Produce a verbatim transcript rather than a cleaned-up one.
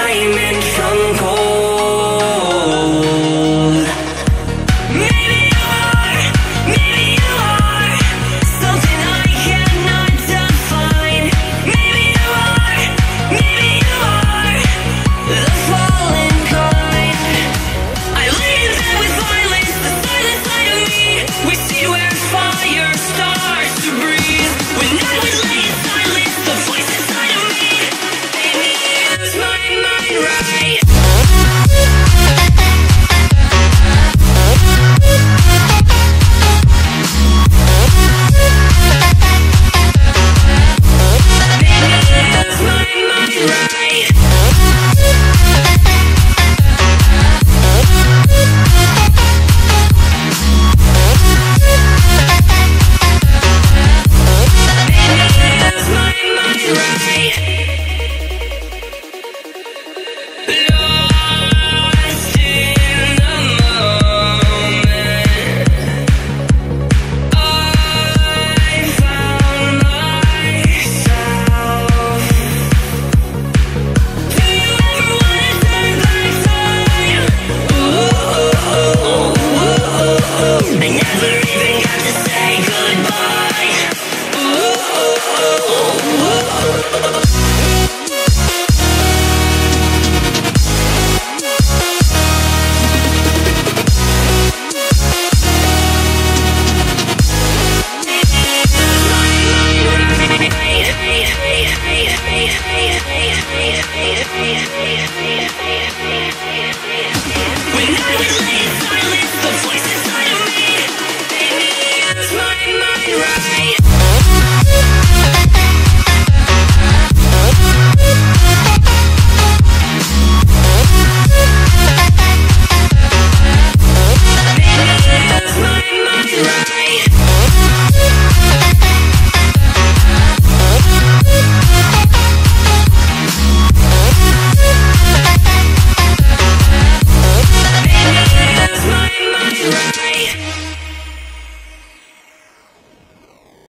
diamond from gold. Maybe you are, maybe you are something I cannot define. Maybe you are, maybe you are the fallen kind. I lay in bed with violence, the silent side of me. We see where fire starts to breathe. When I would lay in silence, the voice inside of me made me use my mind right. When I was late,